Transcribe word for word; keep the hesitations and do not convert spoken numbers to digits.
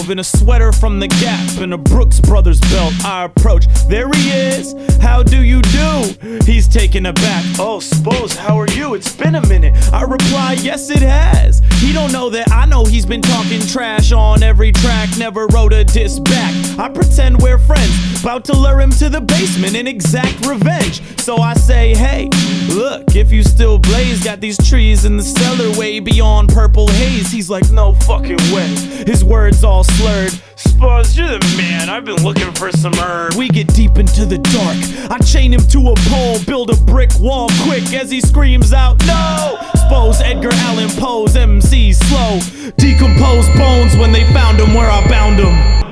twelve in a sweater from the Gap and a Brooks Brothers belt. I approach, there he is, how do you do? He's taken aback, oh Spose, how are you? It's been a minute. I reply, yes it has. He don't know that I know he's been talking trash on every track, never wrote a diss back. I pretend we're friends, about to lure him to the basement and exact revenge. So I say, hey, look, if you still blaze, got these trees in the cellar way beyond purple haze. He's like, no fucking way. His words all slurred. Spose, you're the man, I've been looking for some herb. We get deep into the dark, I chain him to a pole, build a brick wall quick as he screams out, no! Spose, Edgar Allan Poe's M C slow, decompose bones when they found him where I bound him.